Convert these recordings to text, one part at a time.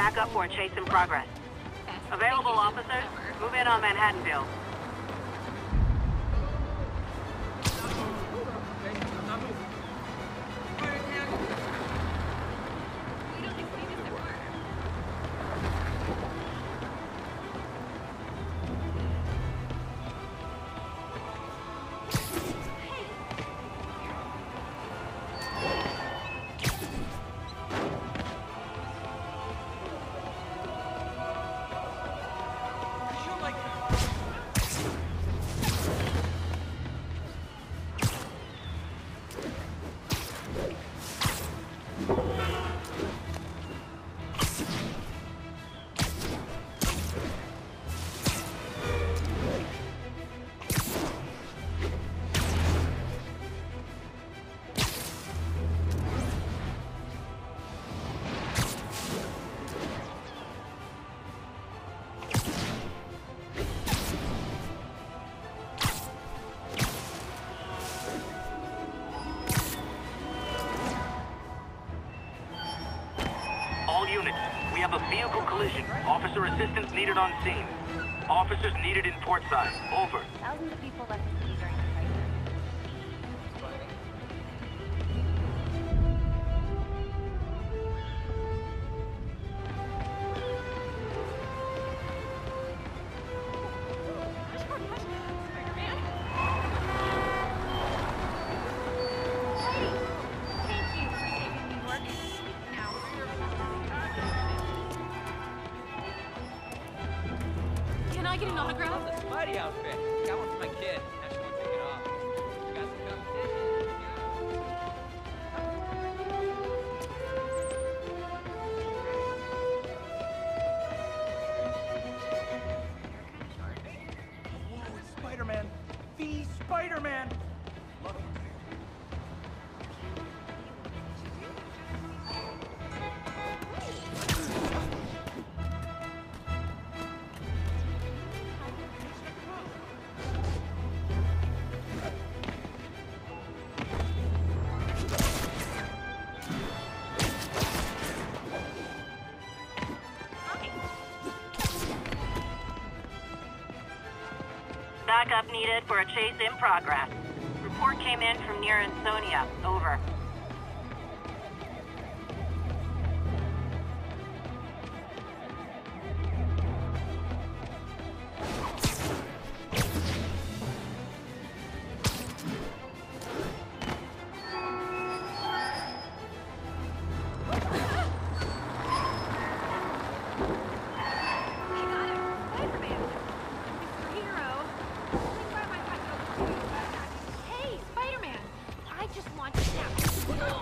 backup for a chase in progress. Available officers, move in on Manhattanville. Units, we have a vehicle collision. Officer assistance needed on scene. Officers needed in port side. Over. Thousands of people left the city during the crisis. Can I get an autograph? I love the Spidey outfit. Got one for my kid. Now she won't take it off. Got some competition. Whoa, it's Spider-Man. The Spider-Man. Love him. Backup needed for a chase in progress. Report came in from near Ansonia. Over. Hey, Spider-Man! I just want to snap.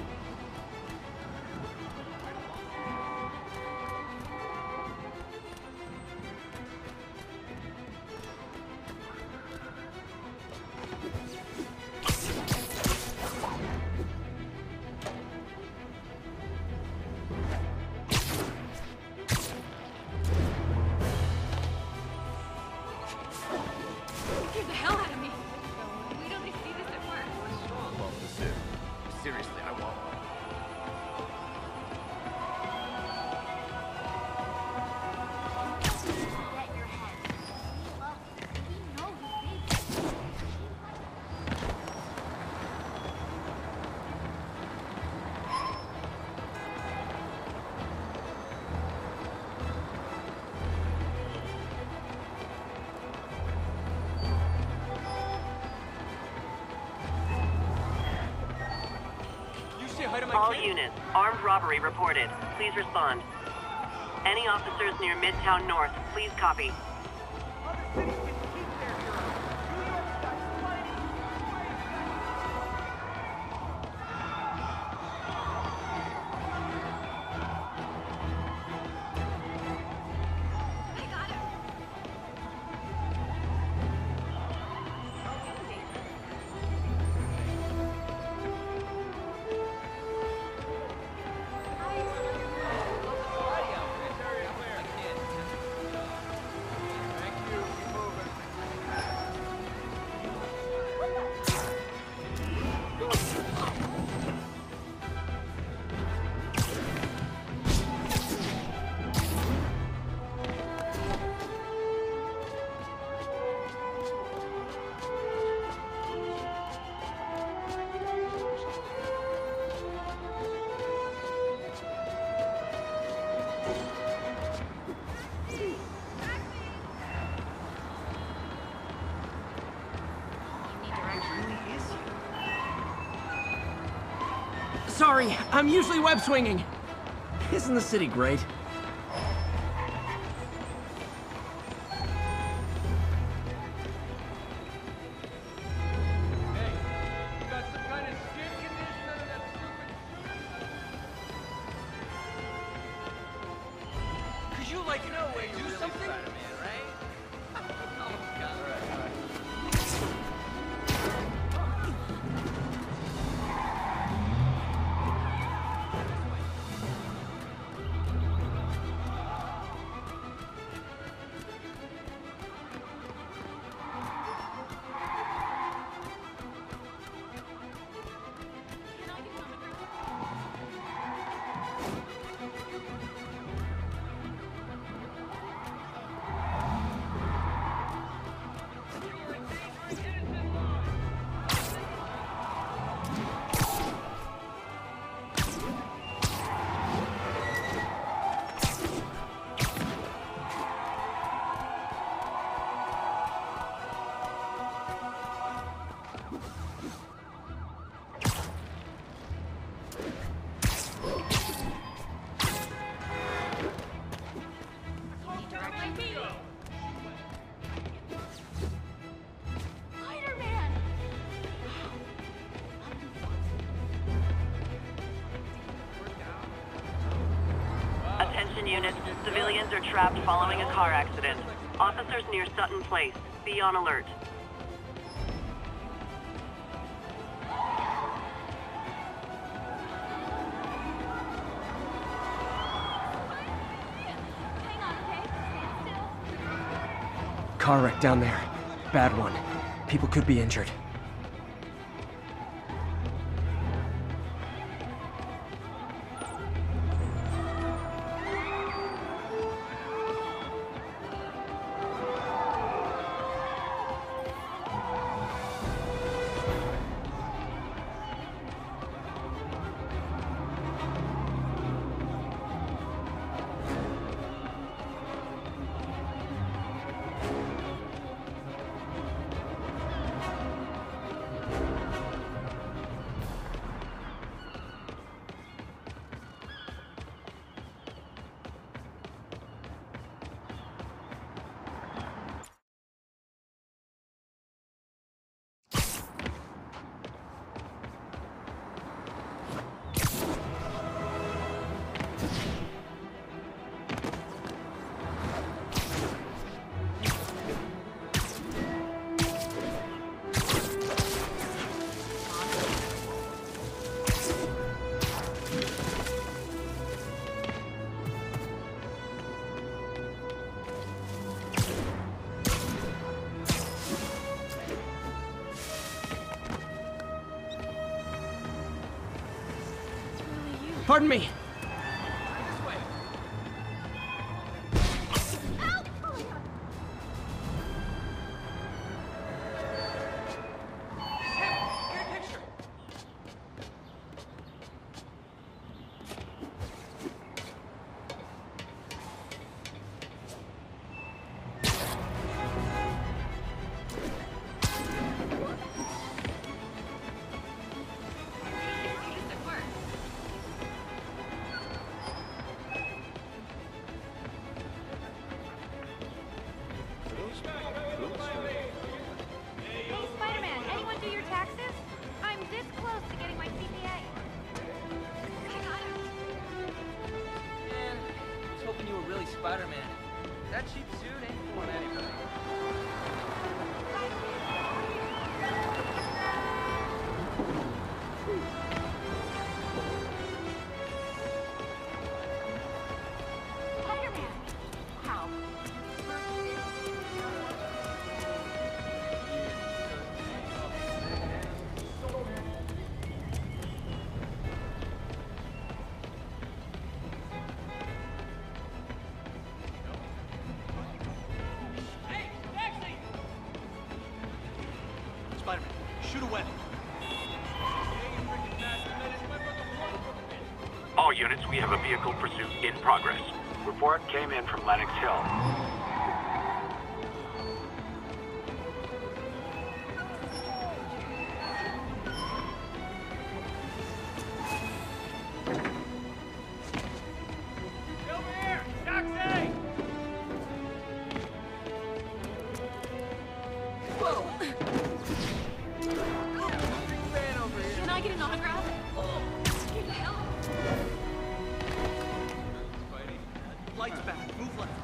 Scared the hell out of me. Wait till they see this at work. Well, seriously, I won't. Get your head. Look, we know who did it. You say hi to my All kid? units, armed robbery reported. Please respond. Any officers near Midtown North, please copy. Other cities can keep their heroes. New York's got Spidey. I got him. Spidey outfit. My kid. Sorry, I'm usually web swinging. Isn't the city great? Could you, like, do something? Spider-Man, right? Oh, God. All right. Can I get on the ground? Spider-Man! Attention units, civilians are trapped following a car accident. Officers near Sutton Place, be on alert. Hang on, okay? Stand still. Car wreck down there. Bad one. People could be injured. Pardon me. Hey, Spider-Man, anyone do your taxes? I'm this close to getting my CPA. Man, I was hoping you were really Spider-Man. That cheap suit ain't fooling anybody. Spider-Man! Wow. Spider-Man, shoot away. All units, we have a vehicle pursuit in progress. Report came in from Lenox Hill. get an autograph? Oh, scared the hell out of me. Lights back. Move left.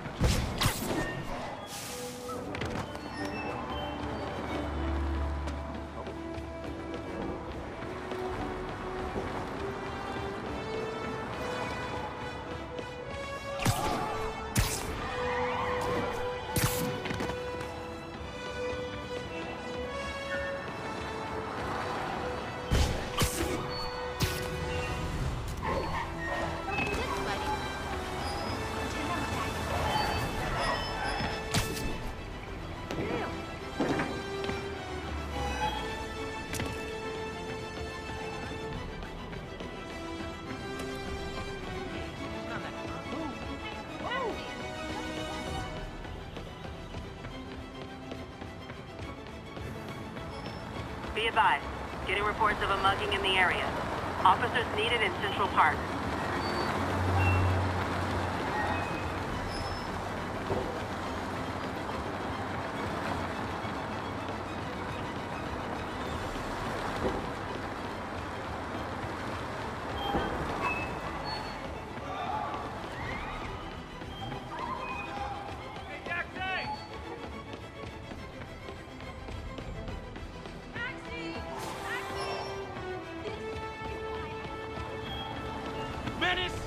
Be advised, getting reports of a mugging in the area. Officers needed in Central Park. Menace